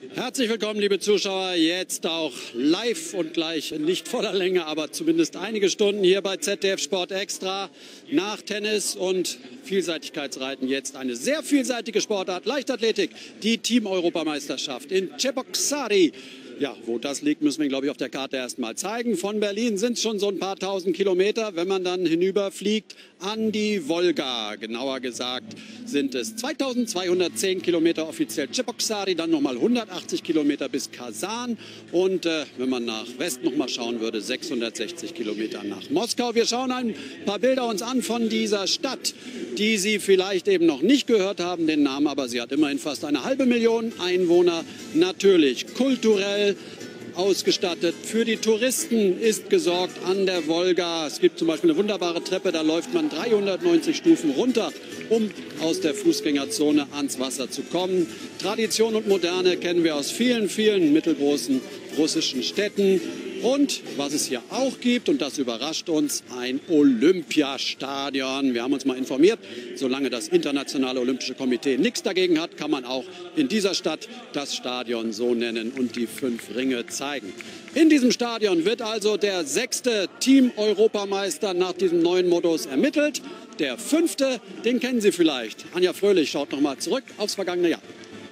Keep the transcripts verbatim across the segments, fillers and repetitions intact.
Herzlich willkommen, liebe Zuschauer, jetzt auch live und gleich nicht voller Länge, aber zumindest einige Stunden hier bei Z D F Sport Extra. Nach Tennis und Vielseitigkeitsreiten jetzt eine sehr vielseitige Sportart, Leichtathletik, die Team-Europameisterschaft in Čepoksary. Ja, wo das liegt, müssen wir, glaube ich, auf der Karte erst mal zeigen. Von Berlin sind es schon so ein paar tausend Kilometer, wenn man dann hinüberfliegt an die Wolga. Genauer gesagt sind es zweitausendzweihundertzehn Kilometer offiziell Čepoksary, dann nochmal hundertachtzig Kilometer bis Kasan. Und äh, wenn man nach Westen noch mal schauen würde, sechshundertsechzig Kilometer nach Moskau. Wir schauen ein paar Bilder uns an von dieser Stadt, die Sie vielleicht eben noch nicht gehört haben, den Namen, aber sie hat immerhin fast eine halbe Million Einwohner. Natürlich kulturell ausgestattet. Für die Touristen ist gesorgt an der Wolga. Es gibt zum Beispiel eine wunderbare Treppe, da läuft man dreihundertneunzig Stufen runter, um aus der Fußgängerzone ans Wasser zu kommen. Tradition und Moderne kennen wir aus vielen, vielen mittelgroßen russischen Städten. Und was es hier auch gibt, und das überrascht uns, ein Olympiastadion. Wir haben uns mal informiert, solange das Internationale Olympische Komitee nichts dagegen hat, kann man auch in dieser Stadt das Stadion so nennen und die fünf Ringe zeigen. In diesem Stadion wird also der sechste Team-Europameister nach diesem neuen Modus ermittelt. Der fünfte, den kennen Sie vielleicht. Anja Fröhlich schaut noch mal zurück aufs vergangene Jahr.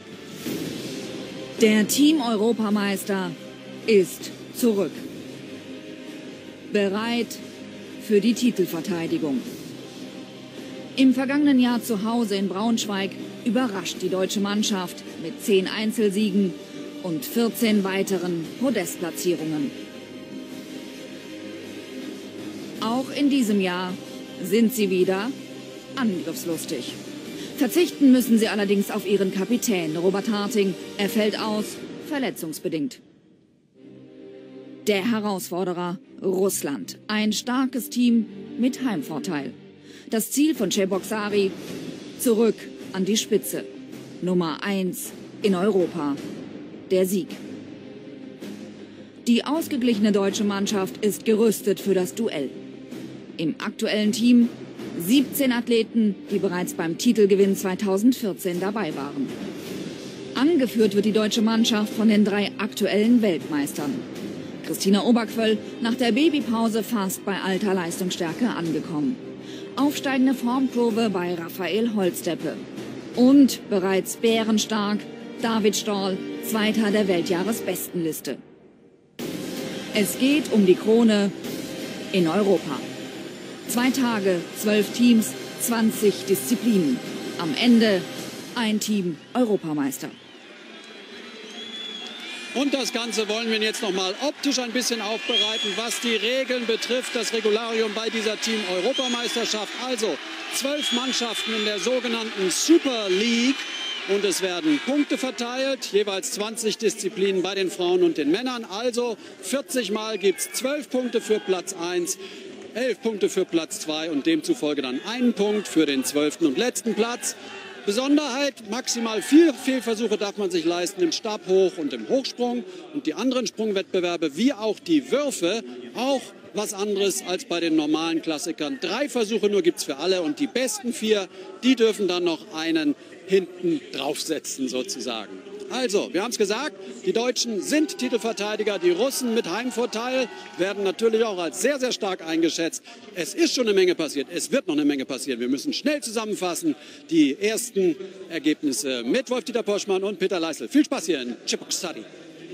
Der Team-Europameister ist zurück. Bereit für die Titelverteidigung. Im vergangenen Jahr zu Hause in Braunschweig überrascht die deutsche Mannschaft mit zehn Einzelsiegen und vierzehn weiteren Podestplatzierungen. Auch in diesem Jahr sind sie wieder angriffslustig. Verzichten müssen sie allerdings auf ihren Kapitän Robert Harting. Er fällt aus, verletzungsbedingt. Der Herausforderer Russland. Ein starkes Team mit Heimvorteil. Das Ziel von Čepoksary: zurück an die Spitze. Nummer eins in Europa. Der Sieg. Die ausgeglichene deutsche Mannschaft ist gerüstet für das Duell. Im aktuellen Team siebzehn Athleten, die bereits beim Titelgewinn zweitausendvierzehn dabei waren. Angeführt wird die deutsche Mannschaft von den drei aktuellen Weltmeistern. Christina Obergvöll nach der Babypause fast bei alter Leistungsstärke angekommen. Aufsteigende Formkurve bei Raphael Holzdeppe. Und bereits bärenstark David Storl, Zweiter der Weltjahresbestenliste. Es geht um die Krone in Europa. Zwei Tage, zwölf Teams, zwanzig Disziplinen. Am Ende ein Team Europameister. Und das Ganze wollen wir jetzt noch mal optisch ein bisschen aufbereiten, was die Regeln betrifft, das Regularium bei dieser Team-Europameisterschaft. Also zwölf Mannschaften in der sogenannten Super League. Und es werden Punkte verteilt, jeweils zwanzig Disziplinen bei den Frauen und den Männern. Also vierzig Mal gibt es zwölf Punkte für Platz eins, elf Punkte für Platz zwei und demzufolge dann einen Punkt für den zwölften und letzten Platz. Besonderheit, maximal vier Fehlversuche darf man sich leisten im Stabhoch und im Hochsprung. Und die anderen Sprungwettbewerbe, wie auch die Würfe, auch was anderes als bei den normalen Klassikern. Drei Versuche nur gibt es für alle und die besten vier, die dürfen dann noch einen hinten draufsetzen sozusagen. Also, wir haben es gesagt, die Deutschen sind Titelverteidiger, die Russen mit Heimvorteil werden natürlich auch als sehr, sehr stark eingeschätzt. Es ist schon eine Menge passiert, es wird noch eine Menge passieren. Wir müssen schnell zusammenfassen die ersten Ergebnisse mit Wolf-Dieter Poschmann und Peter Leisel. Viel Spaß hier in Čepoksary.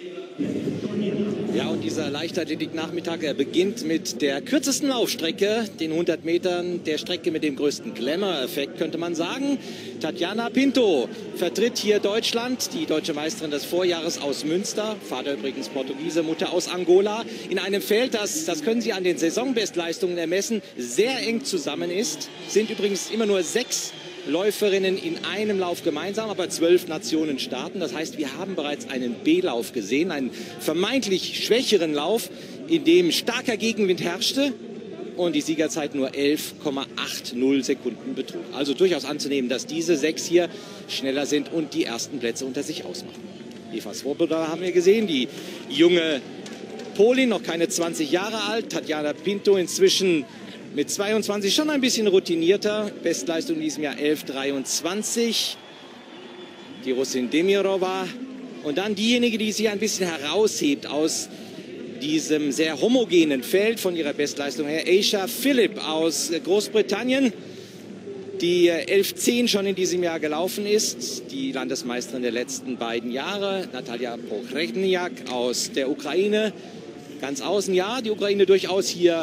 Ja, und dieser Leichtathletik-Nachmittag, er beginnt mit der kürzesten Laufstrecke, den hundert Metern, der Strecke mit dem größten Glamour-Effekt, könnte man sagen. Tatjana Pinto vertritt hier Deutschland, die deutsche Meisterin des Vorjahres aus Münster, Vater übrigens Portugiese, Mutter aus Angola, in einem Feld, das, das können Sie an den Saisonbestleistungen ermessen, sehr eng zusammen ist. Sind übrigens immer nur sechs Läuferinnen in einem Lauf gemeinsam, aber zwölf Nationen starten. Das heißt, wir haben bereits einen B-Lauf gesehen, einen vermeintlich schwächeren Lauf, in dem starker Gegenwind herrschte und die Siegerzeit nur elf Komma achtzig Sekunden betrug. Also durchaus anzunehmen, dass diese sechs hier schneller sind und die ersten Plätze unter sich ausmachen. Eva Svoboda haben wir gesehen, die junge Polin, noch keine zwanzig Jahre alt. Tatjana Pinto inzwischen mit zweiundzwanzig schon ein bisschen routinierter. Bestleistung in diesem Jahr elf Komma dreiundzwanzig. Die Russin Demirova Und dann diejenige, die sich ein bisschen heraushebt aus diesem sehr homogenen Feld von ihrer Bestleistung her, Aisha Philipp aus Großbritannien, die elf zehn schon in diesem Jahr gelaufen ist, die Landesmeisterin der letzten beiden Jahre. Natalia Pochreniak aus der Ukraine, ganz außen, ja, die Ukraine durchaus hier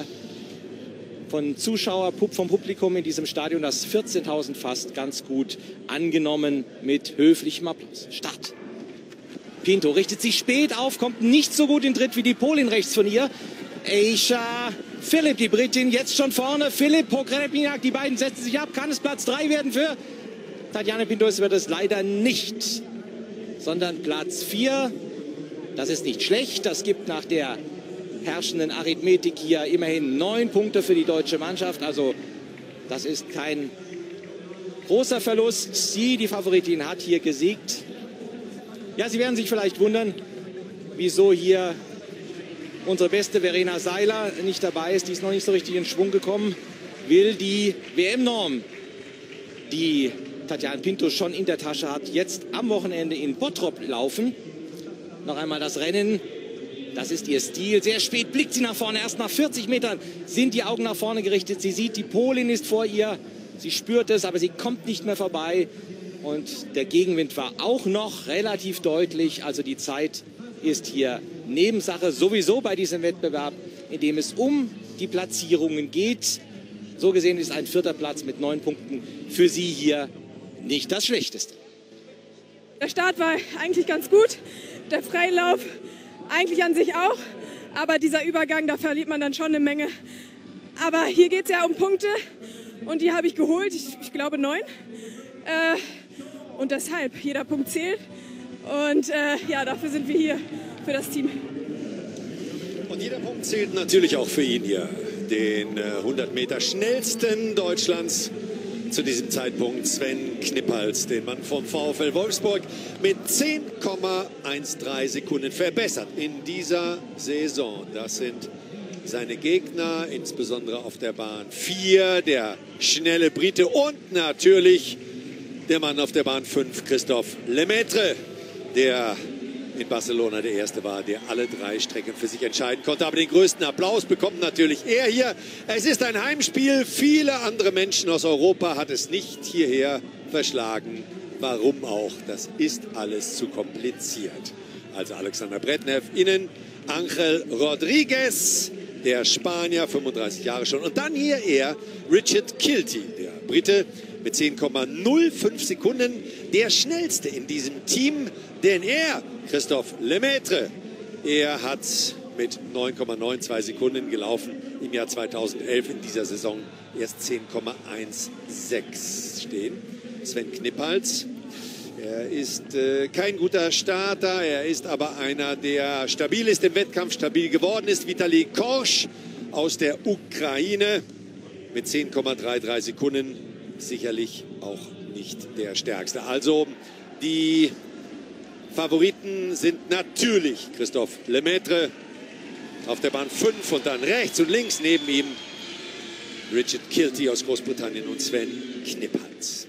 von Zuschauer, vom Publikum in diesem Stadion, das vierzehntausend fast, ganz gut angenommen mit höflichem Applaus. Start. Pinto richtet sich spät auf, kommt nicht so gut in Tritt wie die Polin rechts von ihr. Aisha Philipp, die Britin, jetzt schon vorne. Philipp, Pochreniak, die beiden setzen sich ab. Kann es Platz drei werden für Tatjana Pinto? Es wird es leider nicht, sondern Platz vier. Das ist nicht schlecht. Das gibt nach der herrschenden Arithmetik hier immerhin neun Punkte für die deutsche Mannschaft. Also das ist kein großer Verlust. Sie, die Favoritin, hat hier gesiegt. Ja, Sie werden sich vielleicht wundern, wieso hier unsere beste Verena Seiler nicht dabei ist. Die ist noch nicht so richtig in Schwung gekommen. Will die W M-Norm, die Tatjana Pinto schon in der Tasche hat, jetzt am Wochenende in Bottrop laufen. Noch einmal das Rennen. Das ist ihr Stil. Sehr spät blickt sie nach vorne. Erst nach vierzig Metern sind die Augen nach vorne gerichtet. Sie sieht, die Polin ist vor ihr. Sie spürt es, aber sie kommt nicht mehr vorbei. Und der Gegenwind war auch noch relativ deutlich. Also die Zeit ist hier Nebensache, sowieso bei diesem Wettbewerb, in dem es um die Platzierungen geht. So gesehen ist ein vierter Platz mit neun Punkten für sie hier nicht das Schlechteste. Der Start war eigentlich ganz gut, der Freilauf eigentlich an sich auch, aber dieser Übergang, da verliert man dann schon eine Menge. Aber hier geht es ja um Punkte und die habe ich geholt, ich, ich glaube neun. Äh, und deshalb, jeder Punkt zählt und äh, ja, dafür sind wir hier, für das Team. Und jeder Punkt zählt natürlich auch für ihn hier, den äh, hundert Meter schnellsten Deutschlands zu diesem Zeitpunkt, Sven Knippals, den Mann vom VfL Wolfsburg, mit zehn Komma dreizehn Sekunden verbessert in dieser Saison. Das sind seine Gegner, insbesondere auf der Bahn vier, der schnelle Brite und natürlich der Mann auf der Bahn fünf, Christophe Lemaitre, der in Barcelona der Erste war, der alle drei Strecken für sich entscheiden konnte. Aber den größten Applaus bekommt natürlich er hier. Es ist ein Heimspiel. Viele andere Menschen aus Europa hat es nicht hierher verschlagen. Warum auch? Das ist alles zu kompliziert. Also Alexander Bretnev innen, Ángel Rodríguez, der Spanier, fünfunddreißig Jahre schon. Und dann hier er, Richard Kilty, der Brite, mit zehn Komma null fünf Sekunden, der schnellste in diesem Team, denn er, Christophe Lemaitre, er hat mit neun Komma zweiundneunzig Sekunden gelaufen im Jahr zweitausendelf, in dieser Saison erst zehn Komma sechzehn stehen. Sven Knippals, er ist äh, kein guter Starter, er ist aber einer, der stabil ist im Wettkampf, stabil geworden ist. Vitali Korsch aus der Ukraine mit zehn Komma dreiunddreißig Sekunden, sicherlich auch nicht der stärkste. Also die Favoriten sind natürlich Christophe Lemaitre auf der Bahn fünf und dann rechts und links neben ihm Richard Kilty aus Großbritannien und Sven Knippals.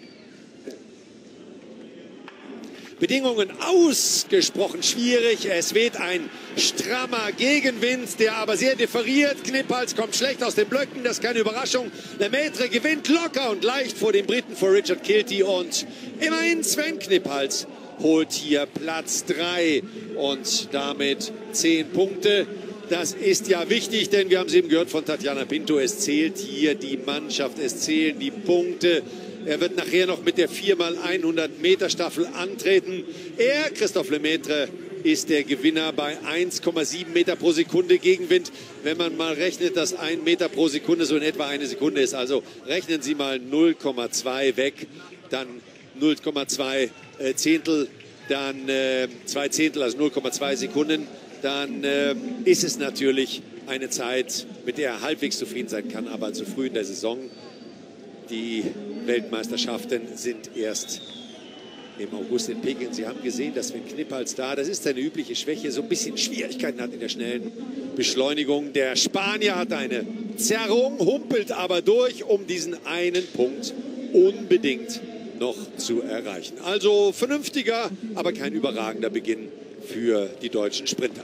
Bedingungen ausgesprochen schwierig. Es weht ein strammer Gegenwind, der aber sehr differiert. Knippals kommt schlecht aus den Blöcken, das ist keine Überraschung. Lemaitre gewinnt locker und leicht vor den Briten, vor Richard Kilty, und immerhin Sven Knippals holt hier Platz drei und damit zehn Punkte. Das ist ja wichtig, denn wir haben es eben gehört von Tatjana Pinto, es zählt hier die Mannschaft, es zählen die Punkte. Er wird nachher noch mit der vier mal hundert Meter Staffel antreten. Er, Christophe Lemaitre, ist der Gewinner bei eins Komma sieben Meter pro Sekunde Gegenwind. Wenn man mal rechnet, dass ein Meter pro Sekunde so in etwa eine Sekunde ist, also rechnen Sie mal null Komma zwei weg, dann null Komma zwei äh, Zehntel, dann äh, zwei Zehntel, also null Komma zwei Sekunden, dann äh, ist es natürlich eine Zeit, mit der er halbwegs zufrieden sein kann, aber zu früh in der Saison. Die Weltmeisterschaften sind erst im August in Peking. Sie haben gesehen, dass Sven Knippals da, das ist seine übliche Schwäche, so ein bisschen Schwierigkeiten hat in der schnellen Beschleunigung. Der Spanier hat eine Zerrung, humpelt aber durch, um diesen einen Punkt unbedingt noch zu erreichen. Also vernünftiger, aber kein überragender Beginn für die deutschen Sprinter.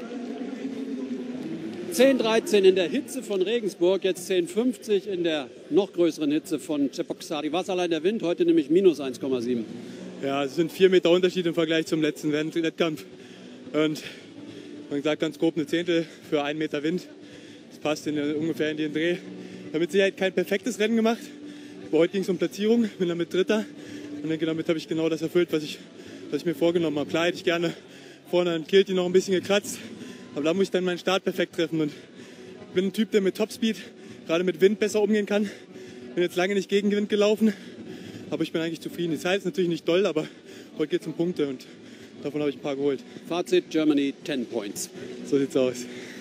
zehn dreizehn in der Hitze von Regensburg, jetzt zehn fünfzig in der noch größeren Hitze von Čepoksary. Was allein der Wind, heute nämlich minus eins Komma sieben. Ja, es sind vier Meter Unterschied im Vergleich zum letzten Wettkampf. Und man sagt ganz grob eine Zehntel für einen Meter Wind. Das passt in, ungefähr in den Dreh. Ich habe mit Sicherheit kein perfektes Rennen gemacht. Aber heute ging es um Platzierung, bin damit Dritter. Und denke, damit habe ich genau das erfüllt, was ich, was ich mir vorgenommen habe. Klar hätte ich gerne vorne an Kilty noch ein bisschen gekratzt. Aber da muss ich dann meinen Start perfekt treffen. Und ich bin ein Typ, der mit Topspeed, gerade mit Wind, besser umgehen kann. Bin jetzt lange nicht gegen Wind gelaufen. Aber ich bin eigentlich zufrieden. Die Zeit ist natürlich nicht doll, aber heute geht es um Punkte und davon habe ich ein paar geholt. Fazit: Germany, ten points. So sieht's aus.